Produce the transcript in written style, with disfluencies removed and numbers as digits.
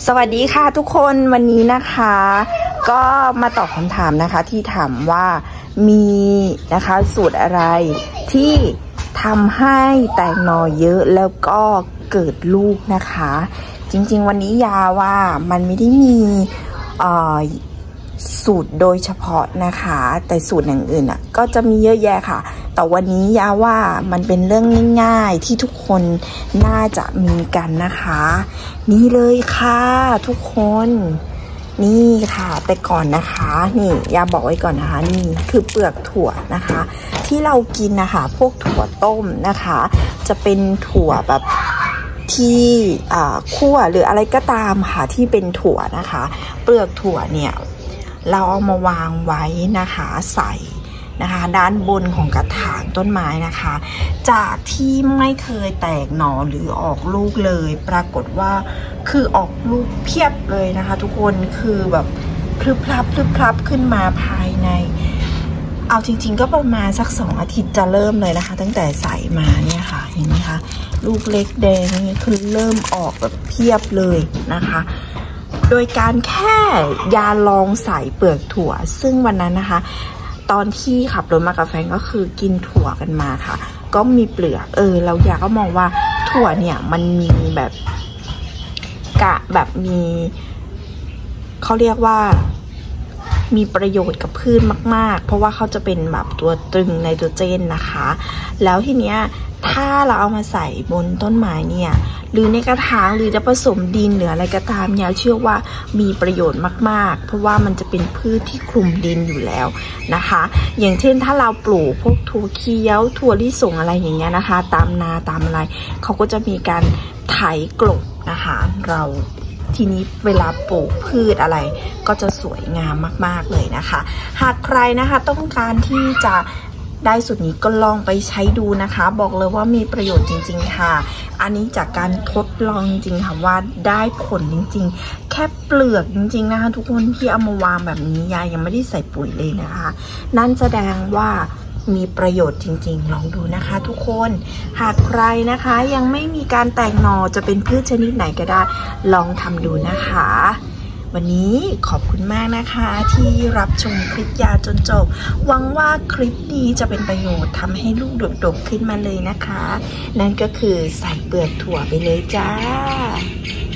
สวัสดีค่ะทุกคนวันนี้นะคะก็มาตอบคำถามนะคะที่ถามว่ามีนะคะสูตรอะไรที่ทำให้แตกหน่อเยอะแล้วก็เกิดลูกนะคะจริงๆวันนี้ยาว่ามันไม่ได้มีสูตรโดยเฉพาะนะคะแต่สูตรอย่างอื่นก็จะมีเยอะแยะค่ะแต่วันนี้ยาว่ามันเป็นเรื่องง่ายๆที่ทุกคนน่าจะมีกันนะคะนี่เลยค่ะทุกคนนี่ค่ะแต่ก่อนนะคะนี่ยาบอกไว้ก่อนนะคะนี่คือเปลือกถั่วนะคะที่เรากินนะคะพวกถั่วต้มนะคะจะเป็นถั่วแบบที่คั่วหรืออะไรก็ตามค่ะที่เป็นถั่วนะคะเปลือกถั่วเนี่ยเราเอามาวางไว้นะคะใส่นะคะด้านบนของกระถางต้นไม้นะคะจากที่ไม่เคยแตกหน่อหรือออกลูกเลยปรากฏว่าคือออกลูกเพียบเลยนะคะทุกคนคือแบบพลึบพลับขึ้นมาภายในเอาจริงๆก็ประมาณสัก2 อาทิตย์จะเริ่มเลยนะคะตั้งแต่ใส่มาเนี่ยค่ะเห็นไหมคะลูกเล็กแดงนี่คือเริ่มออกแบบเพียบเลยนะคะโดยการแค่ยาลองใส่เปลือกถั่วซึ่งวันนั้นนะคะตอนที่ขับรถมากับแฟนก็คือกินถั่วกันมาค่ะก็มีเปลือกเราอยากก็มองว่าถั่วเนี่ยมันมีแบบมีเขาเรียกว่ามีประโยชน์กับพืชมากๆเพราะว่าเขาจะเป็นแบบตัวตรึงไนโตรเจนนะคะแล้วทีเนี้ยถ้าเราเอามาใส่บนต้นไม้เนี่ยหรือในกระถางหรือจะผสมดินหรืออะไรก็ตามเนี่ยเชื่อว่ามีประโยชน์มากๆเพราะว่ามันจะเป็นพืชที่คลุมดินอยู่แล้วนะคะอย่างเช่นถ้าเราปลูกพวกถั่วเขียวถั่วลิสงอะไรอย่างเงี้ยนะคะตามนาตามอะไรเขาก็จะมีการไถกลบนะคะเราทีนี้เวลาปลูกพืชอะไรก็จะสวยงามมากๆเลยนะคะหากใครนะคะต้องการที่จะได้สูตรนี้ก็ลองไปใช้ดูนะคะบอกเลยว่ามีประโยชน์จริงๆค่ะอันนี้จากการทดลองจริงค่ะว่าได้ผลจริงๆแค่เปลือกจริงๆนะคะทุกคนที่เอามาวางแบบนี้ยายยังไม่ได้ใส่ปุ๋ยเลยนะคะนั่นแสดงว่ามีประโยชน์จริงๆลองดูนะคะทุกคนหากใครนะคะยังไม่มีการแตกหน่อจะเป็นพืชชนิดไหนก็ได้ลองทำดูนะคะวันนี้ขอบคุณมากนะคะที่รับชมคลิปยาจนจบหวังว่าคลิปนี้จะเป็นประโยชน์ทำให้ลูกดกๆขึ้นมาเลยนะคะนั่นก็คือใส่เปลือกถั่วไปเลยจ้า